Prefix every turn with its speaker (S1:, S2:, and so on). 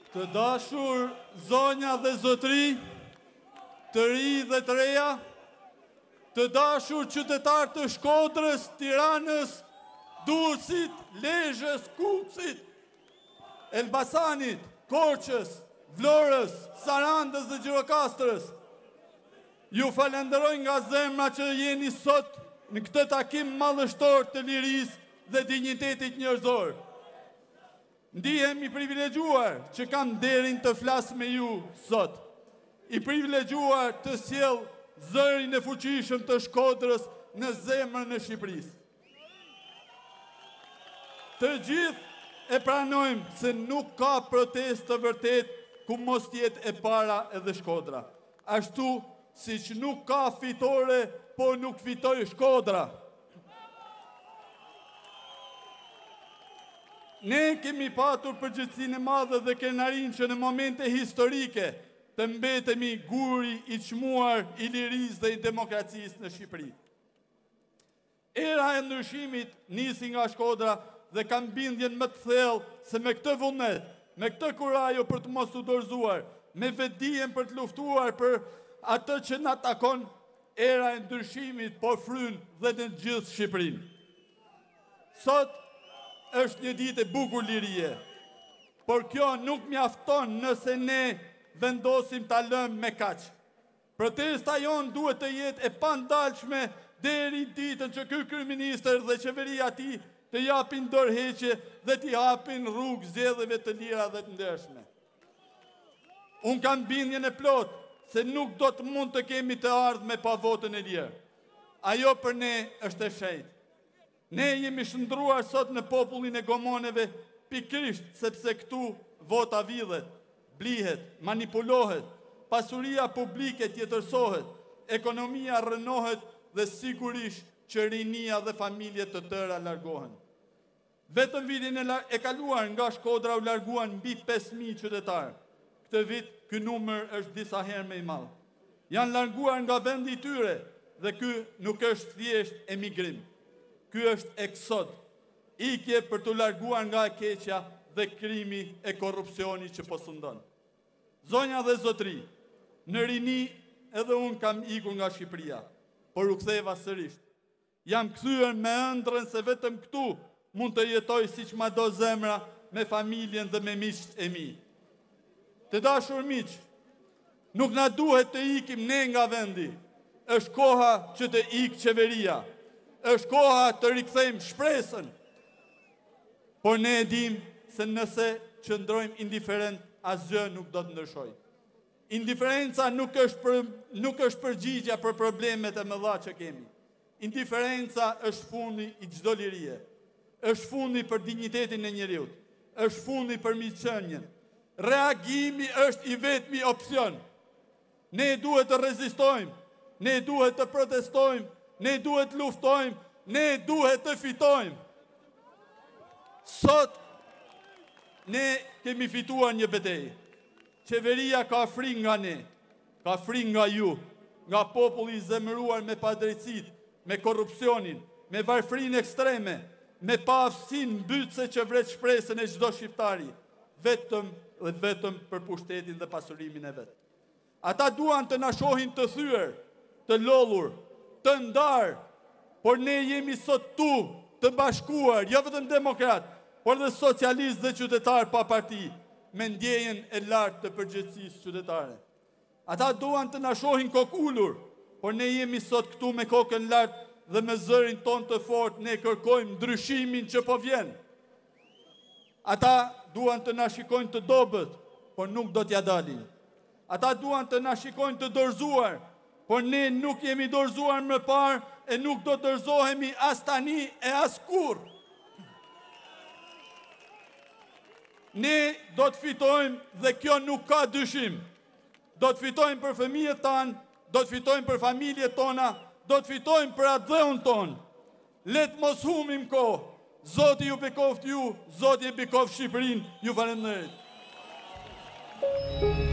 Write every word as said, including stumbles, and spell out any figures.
S1: Të dashur zonja dhe zotri, të ri dhe të reja, të dashur qytetar të Shkodrës, Tiranës, Durrësit, Lezhës, Kukësit, Elbasanit, Korçës, Vlorës, Sarandës dhe Gjirokastrës. Ju falenderoj nga zemra që jeni sot në këtë takim madhështor të lirisë dhe dignitetit njerëzor. Ndihem i privilegjuar që kam nderin të flas me ju sot. I privilegjuar të sjell zërin e fuqishëm të Shkodrës në zemrën e Shqipërisë. Të gjithë e pranojmë se nuk ka protestë të vërtet ku mos jetë e para edhe Shkodra. Ashtu si që nuk ka fitore, po nuk fitoj Shkodra. Ne kemi patur përgjegjësinë e madhe dhe krenarin që në momente historike të mbetemi guri i çmuar i lirisë dhe i demokracisë në Shqipëri. Era e ndryshimit nisi nga Shkodra dhe kam bindjen më të thellë se me këtë vullnet, me këtë kurajo për të mos u dorëzuar, me vetdijen për të luftuar për atë që na takon, era e ndryshimit po fryn dhe në gjithë Shqipërinë. Sot është një ditë e bukur lirie, por kjo nuk mjafton nëse ne vendosim ta lëmë me kaq. Protesta jonë duhet të jetë e pandalshme deri ditën që ky kryeminist dhe qeveria e tij të japin dorëheqje dhe të japin rrugë zgjedhjeve të lira dhe të ndershme. Unë kam bindjen e plot se nuk do të mund të kemi të ardhme pa votën e lirë. Ajo për ne është e shejtë. Ne jemi shndruar sot në popullin e gomoneve pikërisht sepse këtu vota vidhet, blihet, manipulohet, pasuria publike tjetërsohet, ekonomia rënohet dhe sigurisht që rinia dhe familjet të tëra largohen. Vetëm vitin e kaluar nga Shkodra u larguan mbi pesë mijë qytetarë. Këtë vit ky numër është disa herë më i madh. Janë larguar nga vendi i tyre dhe ky nuk është thjesht emigrim. Ky është eksod, ikje për të larguar nga e keqja dhe krimi e korrupsioni që po sundon. Zonja dhe zotri, në rini edhe unë kam ikur nga Shqipëria, por u ktheva sërish. Jam kthyer me ëndrrën se vetëm këtu mund të jetoj siç ma do zemra me familjen dhe me miqt e mi. Të dashur miq, nuk na duhet të ikim ne nga vendi. Është koha që të ikë qeveria. Është koha të rikthejmë shpresën. Por ne e dim se nëse qëndrojmë indiferent, asgjë nuk do të ndryshojë. Indiferenca nuk është për, nuk është përgjigja për problemet e mëdha që kemi. Indiferenca është fundi i çdo lirie. Është fundi për dinjitetin e njeriut. Është fundi për miqënien. Reagimi është i vetmi opsion. Ne duhet të rezistojmë, ne duhet të protestojmë, ne duhet të luftojmë, ne duhet të fitojmë. Sot ne kemi fituar një betejë. Qeveria ka frikë nga ne, ka frikë nga ju, nga populli i zemëruar me padrejtësitë, me korrupsionin, me varfërinë ekstreme, me paaftësinë mbytëse që vret shpresën e çdo shqiptari, vetëm dhe vetëm për pushtetin dhe pasurimin e vet. Ata duan të na shohin të thyer, të lodhur, të ndarë, por ne jemi sot tu të bashkuar, jo vetëm demokrat, por dhe socialist dhe qytetar pa parti, me ndjejen e lartë të përgjegjësisë qytetare. Ata duan të na shohin kokulur, por ne jemi sot këtu me kokën lartë dhe me zërin ton të fortë ne kërkojmë ndryshimin që po vjen. Ata duan të na shikojnë të dobët, por nuk do t'ja dalin. Ata duan të na shikojnë të dorëzuar, por ne nuk jemi dorëzuar më parë e nuk do dorëzohemi as tani e as kurrë. Ne do të fitojmë dhe kjo nuk ka dyshim. Do të fitojmë për fëmijët tanë, do të fitojmë për familjet tona, do të fitojmë për atë dhëun tonë. Letë mos humim kohë. Zoti ju bekoft ju, Zoti e bekoft Shqipërinë, ju falenderoj.